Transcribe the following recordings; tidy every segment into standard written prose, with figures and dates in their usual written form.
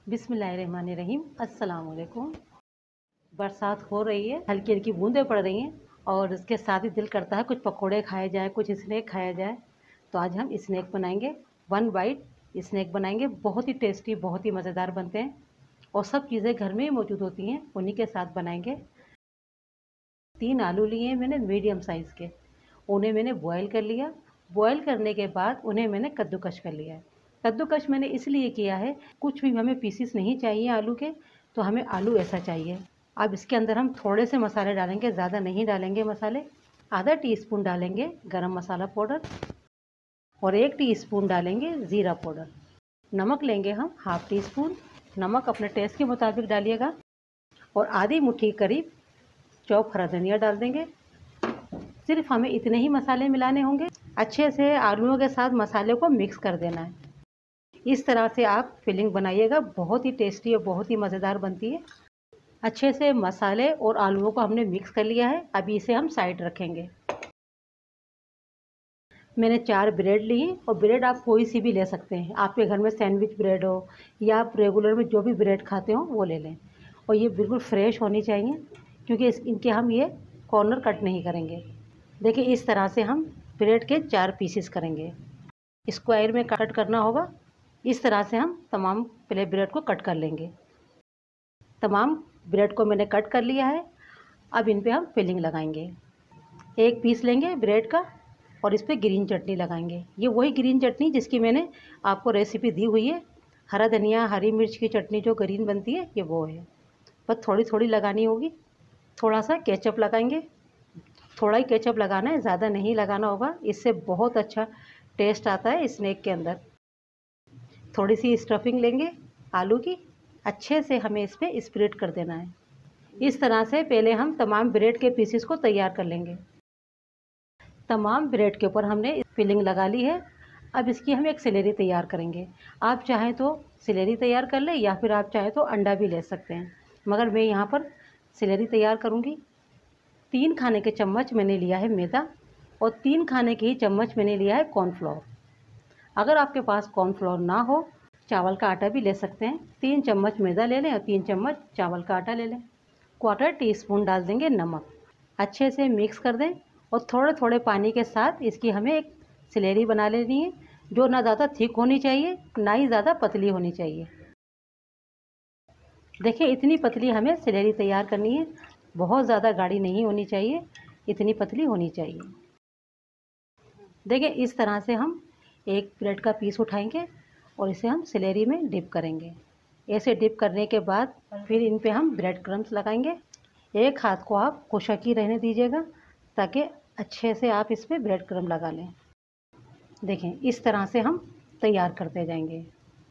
बिस्मिल्लाहिर्रहमानिर्रहीम। अस्सलाम वालेकुम। बरसात हो रही है, हल्की हल्की बूंदें पड़ रही हैं और इसके साथ ही दिल करता है कुछ पकोड़े खाए जाए, कुछ स्नैक खाया जाए। तो आज हम स्नैक बनाएंगे, वन बाइट स्नैक बनाएंगे। बहुत ही टेस्टी, बहुत ही मज़ेदार बनते हैं और सब चीज़ें घर में ही मौजूद होती हैं, उन्हीं के साथ बनाएंगे। 3 आलू लिए हैं मैंने मीडियम साइज़ के, उन्हें मैंने बॉयल कर लिया। बॉयल करने के बाद उन्हें मैंने कद्दूकश कर लिया है। कद्दूकश मैंने इसलिए किया है, कुछ भी हमें पीसीस नहीं चाहिए आलू के, तो हमें आलू ऐसा चाहिए। अब इसके अंदर हम थोड़े से मसाले डालेंगे, ज़्यादा नहीं डालेंगे मसाले। आधा टीस्पून डालेंगे गरम मसाला पाउडर और 1 टीस्पून डालेंगे ज़ीरा पाउडर। नमक लेंगे हम हाफ़ टी स्पून, नमक अपने टेस्ट के मुताबिक डालिएगा। और आधी मुट्ठी करीब चॉप हरा धनिया डाल देंगे। सिर्फ हमें इतने ही मसाले मिलाने होंगे। अच्छे से आलूओं के साथ मसाले को मिक्स कर देना है। इस तरह से आप फिलिंग बनाइएगा, बहुत ही टेस्टी और बहुत ही मज़ेदार बनती है। अच्छे से मसाले और आलूओं को हमने मिक्स कर लिया है। अभी इसे हम साइड रखेंगे। मैंने 4 ब्रेड लिए और ब्रेड आप कोई सी भी ले सकते हैं। आपके घर में सैंडविच ब्रेड हो या आप रेगुलर में जो भी ब्रेड खाते हो वो ले लें। और ये बिल्कुल फ्रेश होनी चाहिए, क्योंकि इनके हम ये कॉर्नर कट नहीं करेंगे। देखिए, इस तरह से हम ब्रेड के 4 पीसेस करेंगे। स्क्वायर में कट करना होगा। इस तरह से हम तमाम पहले ब्रेड को कट कर लेंगे। तमाम ब्रेड को मैंने कट कर लिया है। अब इन पे हम फिलिंग लगाएंगे। 1 पीस लेंगे ब्रेड का और इस पर ग्रीन चटनी लगाएंगे। ये वही ग्रीन चटनी जिसकी मैंने आपको रेसिपी दी हुई है। हरा धनिया, हरी मिर्च की चटनी जो ग्रीन बनती है, ये वो है। बस थोड़ी थोड़ी लगानी होगी। थोड़ा सा केचप लगाएंगे। थोड़ा ही केचप लगाना है, ज़्यादा नहीं लगाना होगा। इससे बहुत अच्छा टेस्ट आता है स्नैक के अंदर। थोड़ी सी स्टफिंग लेंगे आलू की, अच्छे से हमें इस पर स्प्रेड कर देना है। इस तरह से पहले हम तमाम ब्रेड के पीसेस को तैयार कर लेंगे। तमाम ब्रेड के ऊपर हमने फिलिंग लगा ली है। अब इसकी हम एक सिलेरी तैयार करेंगे। आप चाहें तो सिलेरी तैयार कर लें या फिर आप चाहें तो अंडा भी ले सकते हैं, मगर मैं यहाँ पर सिलेरी तैयार करूँगी। 3 खाने के चम्मच मैंने लिया है मैदा और 3 खाने के ही चम्मच मैंने लिया है कॉर्नफ्लोर। अगर आपके पास कॉर्नफ्लोर ना हो, चावल का आटा भी ले सकते हैं। 3 चम्मच मैदा ले लें और 3 चम्मच चावल का आटा ले लें। 1/4 टीस्पून डाल देंगे नमक। अच्छे से मिक्स कर दें और थोड़े थोड़े पानी के साथ इसकी हमें एक सिलेरी बना लेनी है, जो ना ज़्यादा थिक होनी चाहिए, ना ही ज़्यादा पतली होनी चाहिए। देखिए, इतनी पतली हमें सिलेरी तैयार करनी है। बहुत ज़्यादा गाढ़ी नहीं होनी चाहिए, इतनी पतली होनी चाहिए। देखिए, इस तरह से हम एक ब्रेड का पीस उठाएंगे और इसे हम सिलेरी में डिप करेंगे। ऐसे डिप करने के बाद फिर इन पे हम ब्रेड क्रम्स लगाएंगे। एक हाथ को आप खुशक ही रहने दीजिएगा, ताकि अच्छे से आप इस पर ब्रेड क्रम्ब लगा लें। देखें, इस तरह से हम तैयार करते जाएंगे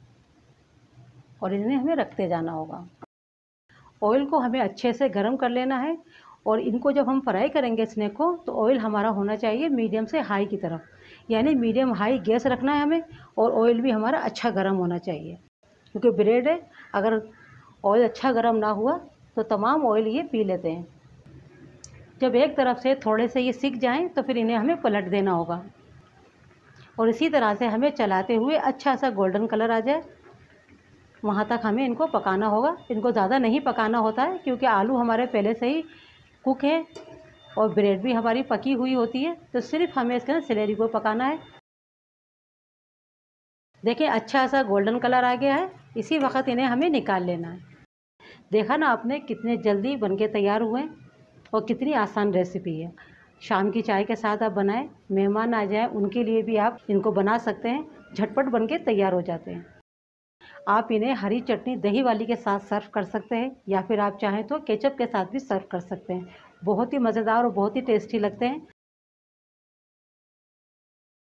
और इन्हें हमें रखते जाना होगा। ऑयल को हमें अच्छे से गर्म कर लेना है और इनको जब हम फ्राई करेंगे स्नैक को, तो ऑयल हमारा होना चाहिए मीडियम से हाई की तरफ, यानी मीडियम हाई गैस रखना है हमें। और ऑयल भी हमारा अच्छा गर्म होना चाहिए, क्योंकि ब्रेड है, अगर ऑयल अच्छा गर्म ना हुआ तो तमाम ऑयल ये पी लेते हैं। जब एक तरफ से थोड़े से ये सिक जाएं तो फिर इन्हें हमें पलट देना होगा और इसी तरह से हमें चलाते हुए अच्छा सा गोल्डन कलर आ जाए, वहाँ तक हमें इनको पकाना होगा। इनको ज़्यादा नहीं पकाना होता है, क्योंकि आलू हमारे पहले से ही कुक है और ब्रेड भी हमारी पकी हुई होती है, तो सिर्फ हमें इसके अंदर सिलेरी को पकाना है। देखिए, अच्छा सा गोल्डन कलर आ गया है। इसी वक्त इन्हें हमें निकाल लेना है। देखा ना आपने, कितने जल्दी बनके तैयार हुए हैं और कितनी आसान रेसिपी है। शाम की चाय के साथ आप बनाएं, मेहमान आ जाए उनके लिए भी आप इनको बना सकते हैं। झटपट बनके तैयार हो जाते हैं। आप इन्हें हरी चटनी दही वाली के साथ सर्व कर सकते हैं या फिर आप चाहें तो केचप के साथ भी सर्व कर सकते हैं। बहुत ही मज़ेदार और बहुत ही टेस्टी लगते हैं।